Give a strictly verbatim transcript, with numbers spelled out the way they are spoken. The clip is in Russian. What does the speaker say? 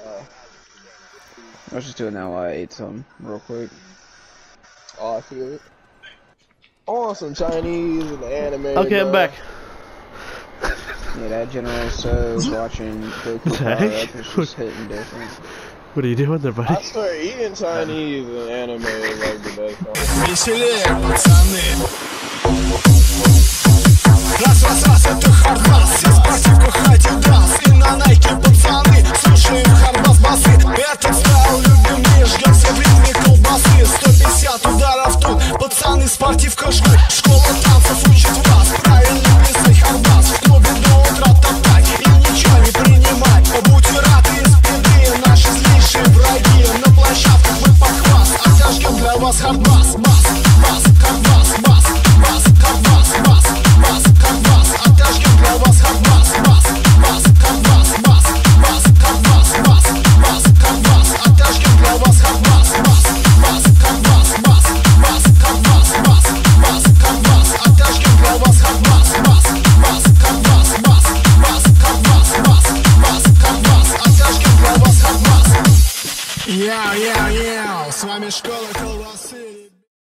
I was just doing that while I ate some real quick. Oh, I feel it. I want some Chinese and anime. Okay, bro. I'm back. Yeah, that General So's watching Goku power up is just hitting different. What are you doing there, buddy? I swear, eating Chinese and anime is like the best. Веселее, пацаны. Раз, раз, раз, это хардбас. Все спортивку Адидас. И на Найке пацаны слушаем хардбас басы. Этот стайл любимый ждет все в ритме колбасы. сто пятьдесят ударов тут, пацаны спортивка жгут. Школа танцев учит вас правильно писать хардбас. В клубе до утра топтать и ничего не принимать. Будьте рады из беды, наши злейшие враги. На площадках мы похвас, отожгем для вас хардбас. Бас, бас, хардбас, бас, бас, хардбас, бас, бас, хардбас. Отожгем для вас хардбас. Бас, бас, хардбас, бас, бас, хардбас, бас, бас, хардбас. Отожгем для вас хардбас. Бас, бас, хардбас, бас, бас, хардбас, бас, бас, хардбас. Отожгем для вас хардбас. Бас, бас, хардбас, бас, бас, хардбас, бас, бас, хардбас. Отожгем для вас хардбас. Яу, яу, яу, с вами школа колбасы.